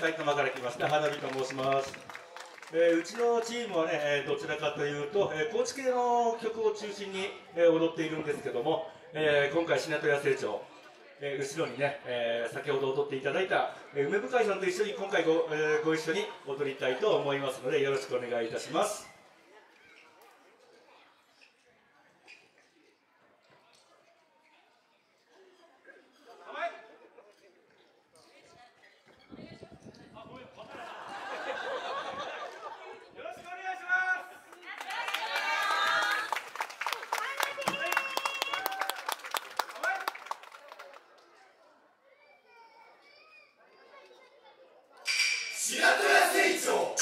埼玉から来ました花火と申します。うちのチームはね、どちらかというと、高知系の曲を中心に、踊っているんですけども、今回、品戸屋成長、後ろにね、先ほど踊っていただいた、梅深井さんと一緒に今回ご一緒に踊りたいと思いますので、よろしくお願いいたします。 品戸屋成長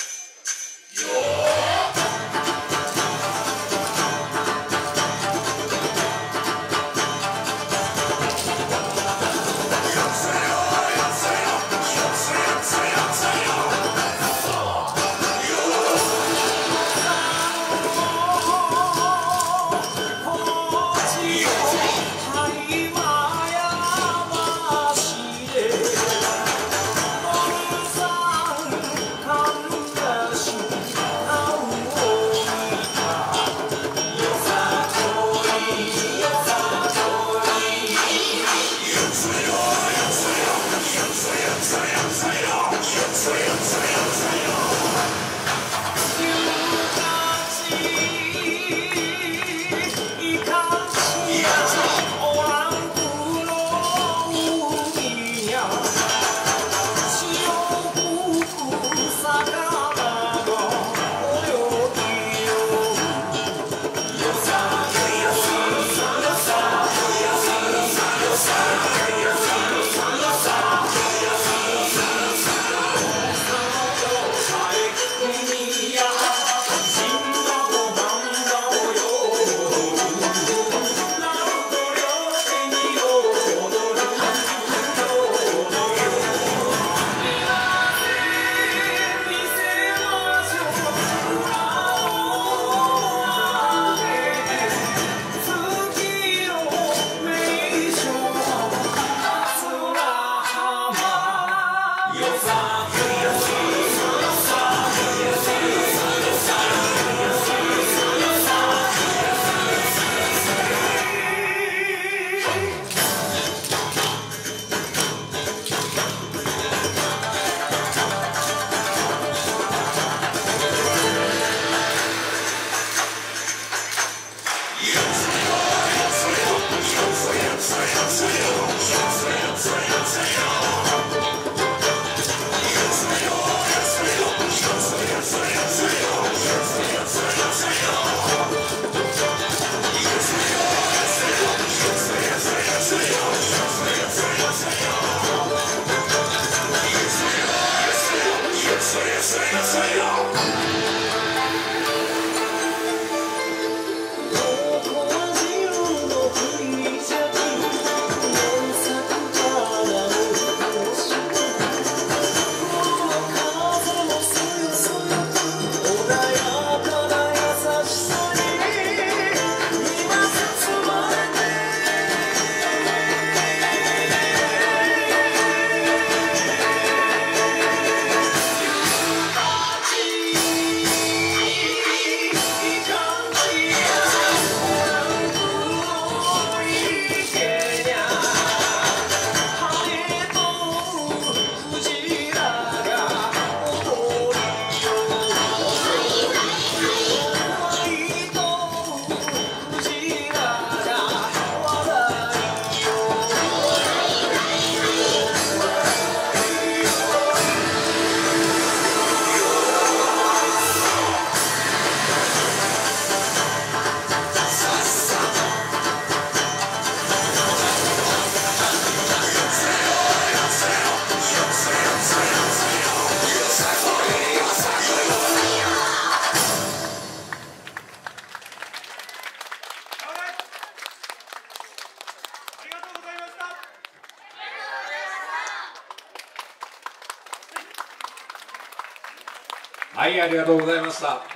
はい、ありがとうございました。